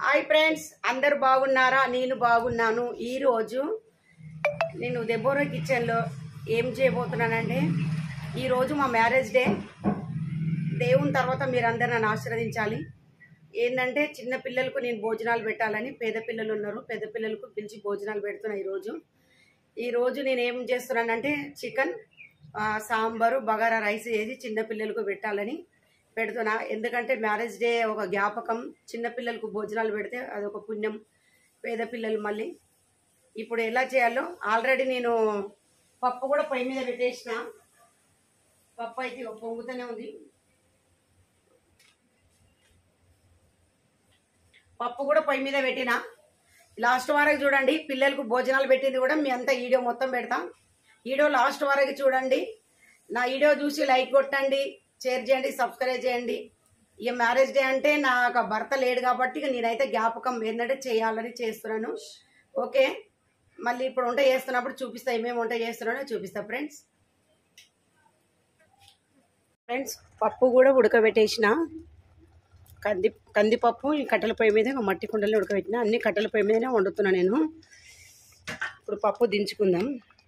Hi friends, అందరు బాగున్నారా? నేను బాగున్నాను. ఈరోజు నేను దెబోరా కిచెన్లో ఏం చేయబోతున్నానంటే, ఈరోజు మా మ్యారేజ్ డే. దేవుని తర్వాత మీరందరూ నన్ను ఆశీర్వదించాలి. ఏంటంటే చిన్న పిల్లలకు నేను భోజనాలు పెట్టాలని, పేద పిల్లలు ఉన్నారు, పేద పిల్లలకు పిలిచి భోజనాలు పెడుతున్నా. ఈరోజు నేను ఏం చేస్తున్నానంటే చికెన్ సాంబారు బగారా రైస్ వేసి చిన్న పిల్లలకు పెట్టాలని పెడుతున్నా. ఎందుకంటే మ్యారేజ్ డే ఒక జ్ఞాపకం. చిన్నపిల్లలకు భోజనాలు పెడితే అదొక పుణ్యం. పేద పిల్లలు మళ్ళీ ఇప్పుడు ఎలా చేయాలో ఆల్రెడీ నేను పప్పు కూడా పొయ్యి మీద పెట్టేసిన. పప్పు అయితే పొంగుతూనే ఉంది. పప్పు కూడా పొయ్యి మీద పెట్టిన. లాస్ట్ వరకు చూడండి. పిల్లలకు భోజనాలు పెట్టింది కూడా మీ అంతా వీడియో మొత్తం పెడతాం. వీడియో లాస్ట్ వరకు చూడండి. నా వీడియో చూసి లైక్ కొట్టండి, షేర్ చేయండి, సబ్స్క్రైబ్ చేయండి. ఇక మ్యారేజ్ డే అంటే నాకు భర్త లేడు కాబట్టి ఇక నేనైతే జ్ఞాపకం ఏంటంటే చేయాలని చేస్తున్నాను. ఓకే, మళ్ళీ ఇప్పుడు వంట చేస్తున్నప్పుడు చూపిస్తా, ఏమేమి వంట చేస్తున్నానో చూపిస్తా. ఫ్రెండ్స్ పప్పు కూడా ఉడకబెట్టేసిన. కందిపప్పు ఈ కట్టెల పొయ్యి మీద మట్టి కుండలో ఉడకబెట్టిన. అన్ని కట్టెల పొయ్యి మీదనే వండుతున్నా నేను. ఇప్పుడు పప్పు దించుకుందాం.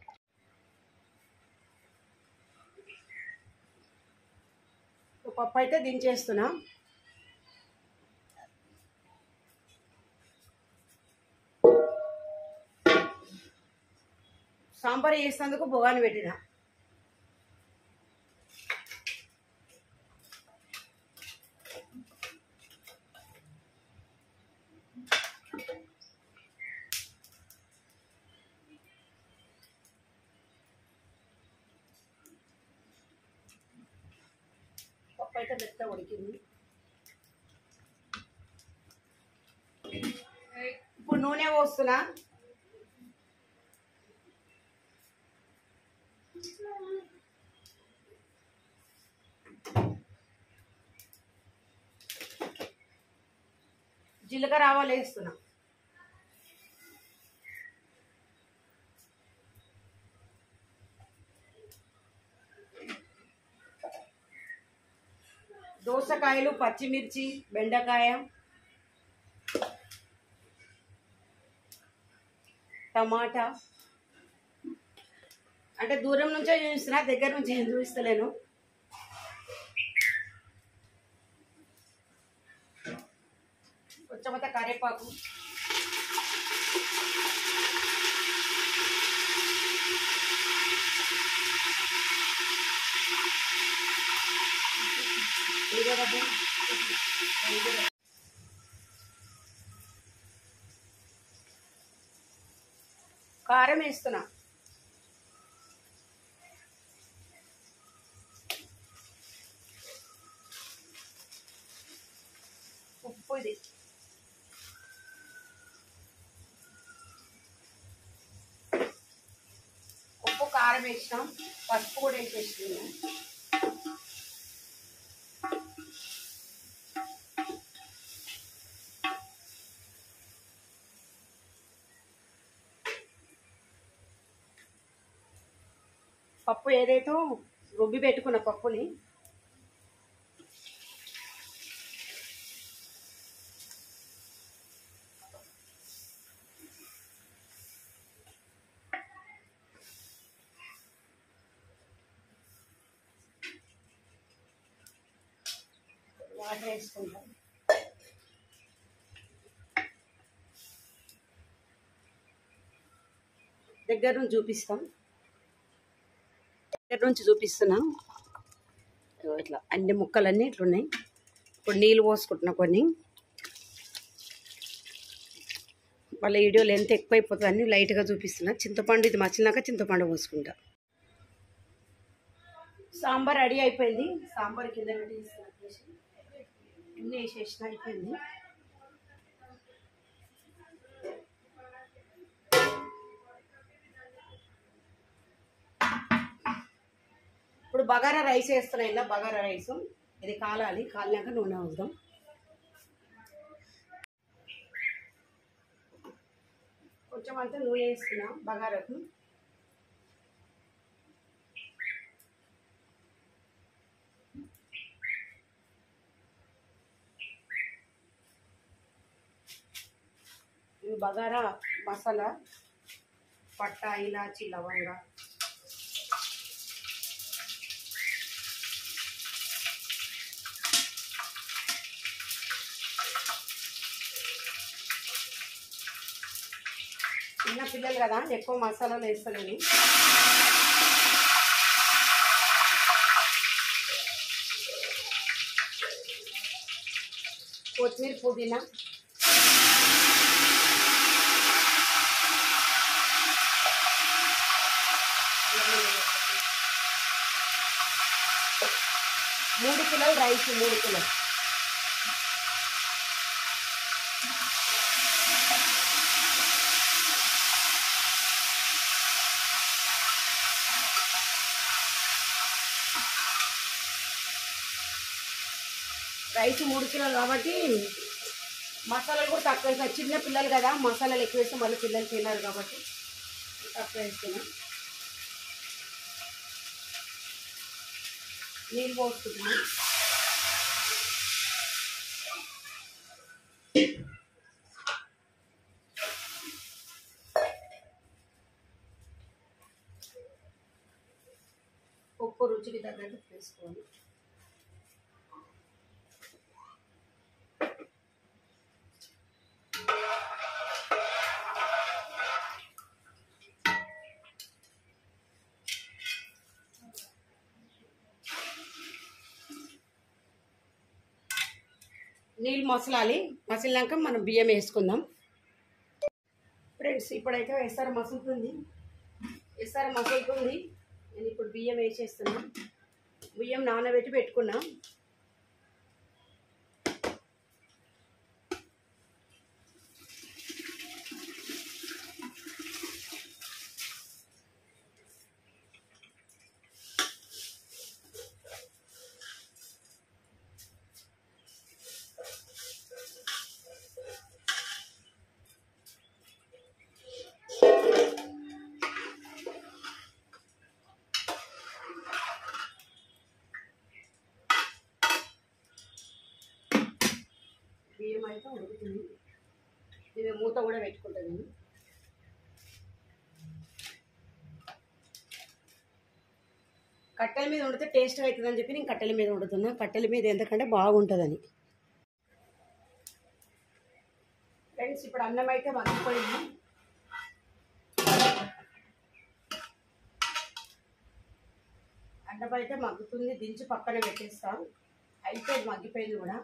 పప్పు అయితే దించేస్తున్నా. సాంబార్ చేసేందుకు బొగాని పెట్టిన. పప్పు అయితే మెత్తగా ఉడికింది. ఇప్పుడు నూనె పోస్తున్నా. జీలకర్ర ఆవాలు వేస్తున్నా. దోసకాయలు, పచ్చిమిర్చి, బెండకాయ, టమాటా. అంటే దూరం నుంచే చూపిస్తున్నా, దగ్గర నుంచి ఏం చూపిస్తలేను. కొంచెం కరివేపాకు, కారం వేస్తున్నా. ఉప్పు, ఇది ఉప్పు కారం వేసినాం. పసుపు కూడా వేసేస్తున్నాం. పప్పు ఏదైతే రుబ్బి పెట్టుకున్న పప్పుని వాటర్ వేసుకుంటాం. దగ్గర నుంచి చూపిస్తాం. దగ్గర నుంచి చూపిస్తున్నా. ఇట్లా అన్ని ముక్కలన్నీ ఇట్లున్నాయి. ఇప్పుడు నీళ్ళు పోసుకుంటున్నా కొన్ని. వాళ్ళ వీడియోలు ఎంత ఎక్కువైపోతుంది అని లైట్గా చూపిస్తున్నా. చింతపండు ఇది మచ్చినాక చింతపండు పోసుకుంటా. సాంబార్ రెడీ అయిపోయింది. సాంబార్ కింద పెట్టేసి అన్నీ వేసేసిన. అయిపోయింది. ఇప్పుడు బగారా రైస్ వేస్తున్నా. ఇలా బగారా రైస్ ఇది కాలాలి. కాలినాక నూనె అవుదాం. కొంచెం అంతా నూనె వేస్తున్నా బగారకు. బగారా మసాలా, పట్టా, ఇలాచి, లవంగ, చిన్న పిల్లలు కదా ఎక్కువ మసాలాలు వేస్తలేను. కొత్తిమీర, పుదీనా, మూడు కిలోలు రైస్, 3 కిలోలు. రైస్ 3 కిలోలు కాబట్టి మసాలాలు కూడా తక్కువ వేస్తాను. చిన్న పిల్లలు కదా మసాలాలు ఎక్కువ వేస్తే మళ్ళీ పిల్లలు తిన్నారు కాబట్టి తక్కువ వేస్తున్నాను. నీళ్ళు పోసుకుంటున్నాను. ఉప్పు రుచికి తగ్గట్టు వేసుకోవాలి. నీళ్ళు మసిలినాక మనం బియ్యం వేసుకుందాం. ఫ్రెండ్స్ ఇప్పుడైతే ఎసరు మసులుతుంది. నేను ఇప్పుడు బియ్యం వేసేస్తున్నా. బియ్యం నానబెట్టి పెట్టుకున్నా. బియ్యం అయితే ఉడుకుతుంది. నేను మూత కూడా పెట్టుకుంటాను. కట్టెల మీద వండితే టేస్ట్గా అవుతుందని చెప్పి నేను కట్టెల మీద వండుతున్నా. కట్టెల మీద ఎందుకంటే బాగుంటుందని. ఫ్రెండ్స్ ఇప్పుడు అన్నం అయితే మగ్గిపోయింది. అన్నం అయితే మగ్గుతుంది. దించి పక్కన పెట్టేస్తాం. అయితే మగ్గిపోయింది కూడా.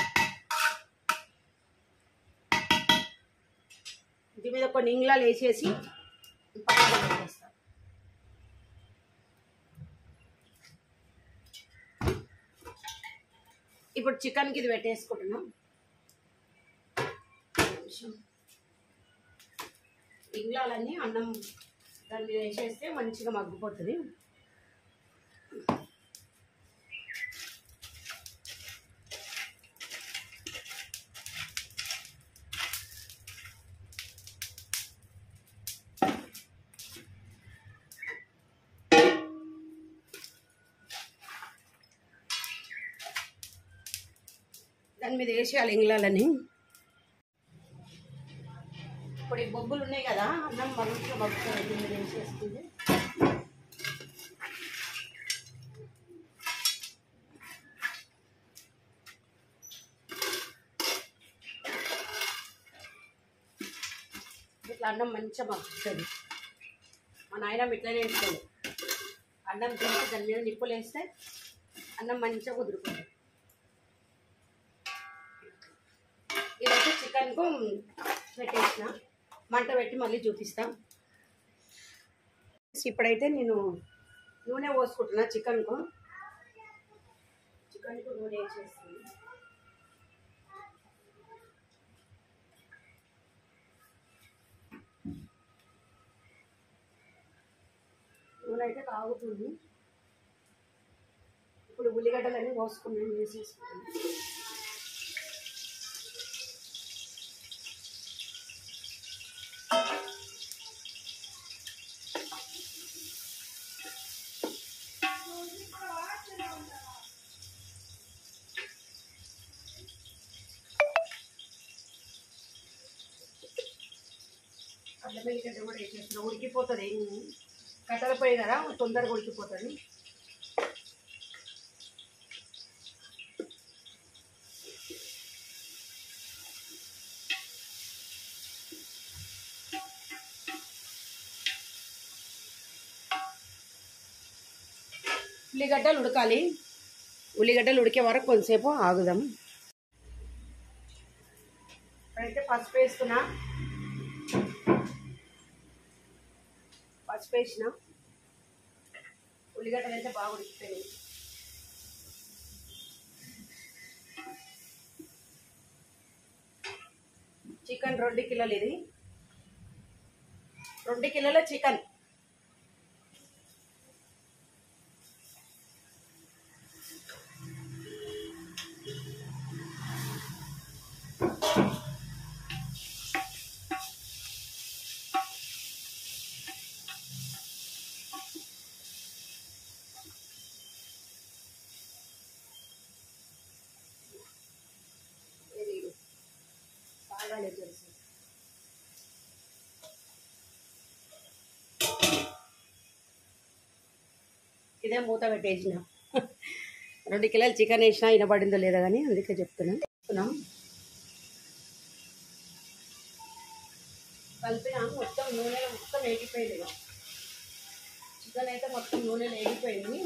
ఇంటి మీద కొన్ని ఇంగ్లాలు వేసేసి పక్కన పెట్టేస్తాం. ఇప్పుడు చికెన్కి ఇది పెట్టేసుకుంటున్నాం. ఇంగ్లాలన్నీ అన్నం దాని మీద వేసేస్తే మంచిగా మగ్గిపోతుంది. దాని మీద వేసేయాలి ఇంగ్లాలని. ఇప్పుడు ఈ బొగ్గులు ఉన్నాయి కదా అన్నం మంచిగా మగ్గుతుంది. దీని మీద వేసేస్తుంది. ఇట్లా అన్నం మంచిగా మగ్గుతుంది. మా నాయనమ్మ ఇట్లనే వేస్తుంది. అన్నం తింటే దాని మీద నిప్పులు వేస్తే అన్నం మంచిగా కుదురుకుంటుంది. ఇదైతే చికెన్కు పెట్టేసిన. మంట పెట్టి మళ్ళీ చూపిస్తాం. ఇప్పుడైతే నేను నూనె పోసుకుంటున్నా. చికెన్కు నూనె వేసేస్తాను. నూనె అయితే కాగుతుంది. ఇప్పుడు ఉల్లిగడ్డలన్నీ పోసుకుని వేసేసుకుంటాను. అల్లం వెల్లిగడ్డ కూడా వేసేస్తున్నా, ఉడికిపోతుంది. కట్టెల పొయ్యి కదా, తొందరగా ఉడికిపోతుంది. ఉల్లిగడ్డలు ఉడకాలి. ఉల్లిగడ్డలు ఉడికే వరకు కొంతసేపు ఆగుదాం. ఇప్పుడైతే పసుపు వేస్తున్నా. పసుపు వేసిన ఉల్లిగడ్డలు అయితే బాగా ఉడికిపోయినాయి. చికెన్ 2 కిలోలు, ఇది 2 కిలోల చికెన్. ఇదే మూత పెట్టేసిన. 2 కిలోలు చికెన్ వేసినా వినబడిందో లేదో కానీ అందుకే చెప్తున్నాం. కలిపిన మొత్తం నూనెలో మొత్తం వేగిపోయింది. చికెన్ అయితే మొత్తం నూనెలో వేగిపోయింది.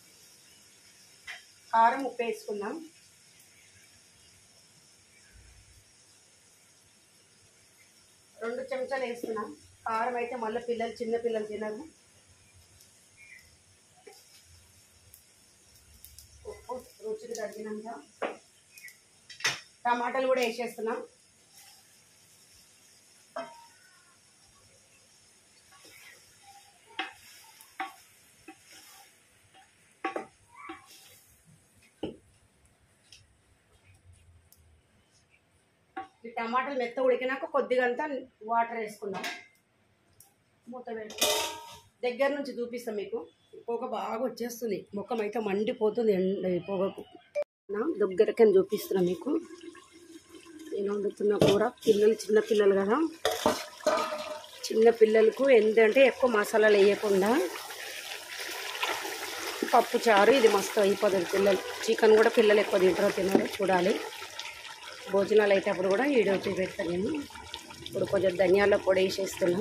కారం, ఉప్పు వేసుకుందాం. రెండు చెంచాలు వేస్తున్నాం. కారం అయితే మళ్ళీ చిన్న పిల్లలు తినరు. ఉప్పు రుచికి తగ్గినాక టమాటాలు కూడా వేసేస్తున్నాం. ఈ టమాటాలు మెత్త ఉడికినాక కొద్దిగా అంతా వాటర్ వేసుకుందాం. మూత పెట్టి దగ్గర నుంచి చూపిస్తాం మీకు. పొగ బాగా వచ్చేస్తుంది, ముఖం అయితే మండిపోతుంది పొగకు. దగ్గరకని చూపిస్తున్నా మీకు. నేను వండుతున్న కూర చిన్న పిల్లలు కదా, చిన్న పిల్లలకు ఏంటంటే ఎక్కువ మసాలాలు వేయకుండా పప్పు చారు ఇది మస్తు అయిపోతుంది. పిల్లలు చికెన్ కూడా పిల్లలు ఎక్కువ తింటారో తినారో చూడాలి. భోజనాలు అయితే అప్పుడు కూడా వీడియో చూపెడతాను నేను. ఇప్పుడు కొంచెం ధనియాల పొడి వేసేస్తున్నాను.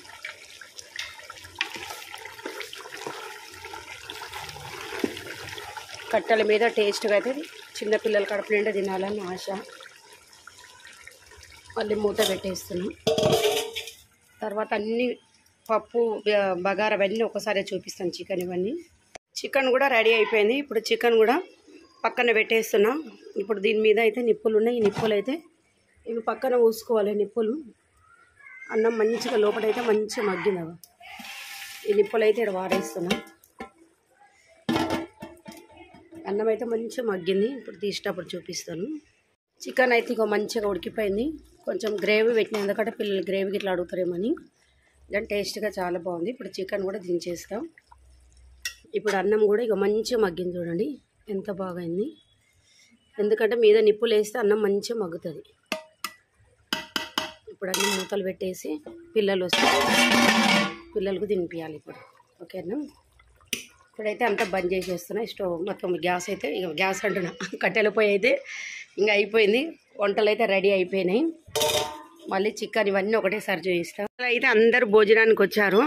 కట్టెల మీద టేస్ట్గా అయితే చిన్నపిల్లలు కడుపు నిండా తినాలని ఆశ. మళ్ళీ మూత పెట్టేస్తున్నాం. తర్వాత అన్నీ పప్పు బగారా అవన్నీ ఒకసారి చూపిస్తాను. చికెన్ కూడా రెడీ అయిపోయింది. ఇప్పుడు చికెన్ కూడా పక్కన పెట్టేస్తున్నాం. ఇప్పుడు దీని మీద అయితే నిప్పులు ఉన్నాయి. ఈ నిప్పులు అయితే ఇవి పక్కన ఊసుకోవాలి. నిప్పులు అన్నం మంచిగా లోపలైతే మంచిగా మగ్గినవి. ఈ నిప్పులు అయితే ఇక్కడ వాడేస్తున్నాం. అన్నం అయితే మంచిగా మగ్గింది. ఇప్పుడు తీసేటప్పుడు చూపిస్తాను. చికెన్ అయితే ఇక మంచిగా ఉడికిపోయింది. కొంచెం గ్రేవీ పెట్టిన, ఎందుకంటే పిల్లలు గ్రేవీకి ఇట్లా అడుగుతారేమని. దాని టేస్ట్గా చాలా బాగుంది. ఇప్పుడు చికెన్ కూడా దించేస్తాం. ఇప్పుడు అన్నం కూడా ఇక మంచిగా మగ్గింది. చూడండి ఎంత బాగైంది. ఎందుకంటే మీద నిప్పులు వేస్తే అన్నం మంచిగా మగ్గుతుంది. ఇప్పుడు అన్ని మూతలు పెట్టేసి పిల్లలు వస్తే పిల్లలకు తినిపించాలి ఇప్పుడు. ఓకేనా? ఇప్పుడైతే అంతా బంద్ చేసేస్తున్నా. స్టవ్ మొత్తం గ్యాస్ అయితే ఇక గ్యాస్ అంటున్నా, కట్టెల పొయ్యి అయితే ఇంకా అయిపోయింది. వంటలు అయితే రెడీ అయిపోయినాయి. మళ్ళీ చికెన్ ఇవన్నీ ఒకటేసారి చూపిస్తాం. అయితే అందరు భోజనానికి వచ్చారు.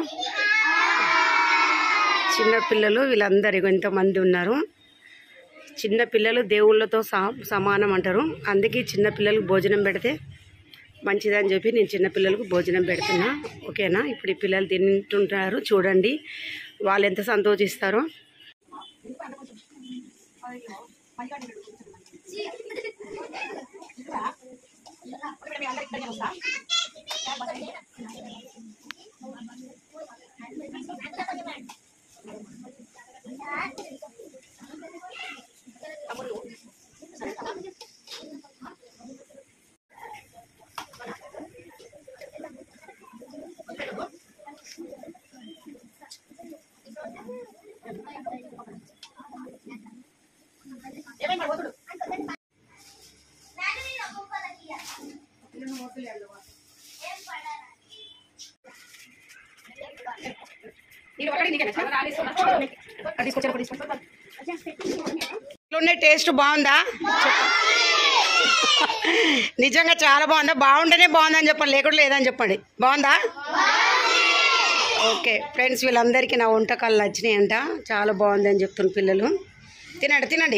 చిన్నపిల్లలు వీళ్ళందరూ ఇంతమంది ఉన్నారు. చిన్నపిల్లలు దేవుళ్ళతో సమానం అంటారు. అందుకే చిన్నపిల్లలకు భోజనం పెడితే మంచిదని చెప్పి నేను చిన్నపిల్లలకు భోజనం పెడుతున్నా. ఓకేనా? ఇప్పుడు ఈ పిల్లలు తింటుంటారు, చూడండి వాళ్ళు ఎంత సంతోషిస్తారో. టేస్ట్ బాగుందా? నిజంగా చాలా బాగుందా? బాగుంటేనే బాగుందని చెప్పండి, లేకుండా లేదని చెప్పండి. బాగుందా? ఓకే ఫ్రెండ్స్, వీళ్ళందరికీ నా వంటకాలు నచ్చినాయి అంట, చాలా బాగుంది అని చెప్తున్న పిల్లలు. తినండి తినండి.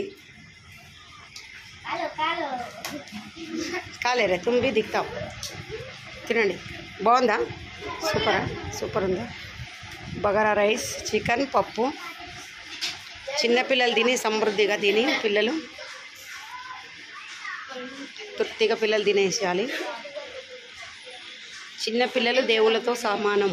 కాలేరే తుమ్మి దిగుతావు. తినండి. బాగుందా? సూపరా? సూపర్ ఉందా? బగారా రైస్, చికెన్, పప్పు. చిన్నపిల్లలు తిని సమృద్ధిగా తిని పిల్లలు తృప్తిగా పిల్లలు తినేసేయాలి. చిన్నపిల్లలు దేవుళ్ళతో సమానం.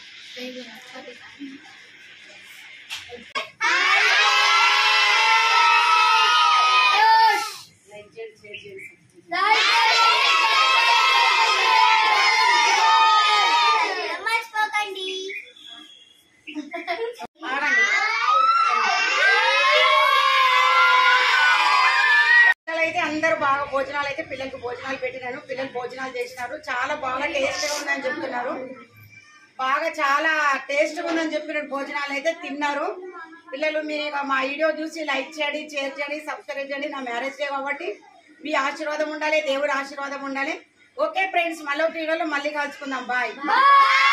అయితే అందరూ బాగా భోజనాలు అయితే పిల్లలకు భోజనాలు పెట్టినాను. పిల్లలు భోజనాలు చేసినారు. చాలా బాగా టేస్ట్గా ఉందని చెప్తున్నారు. బాగా చాలా టేస్ట్గా ఉందని చెప్పిన భోజనాలు అయితే తిన్నారు పిల్లలు. మీరు మా వీడియో చూసి లైక్ చేయండి, షేర్ చేయండి, సబ్స్క్రైబ్ చేయండి. నా మ్యారేజ్ డే కాబట్టి మీ ఆశీర్వాదం ఉండాలి, దేవుడి ఆశీర్వాదం ఉండాలి. ఓకే ఫ్రెండ్స్, మళ్ళీ వీడియోలో మళ్ళీ కలుసుకుందాం. బాయ్.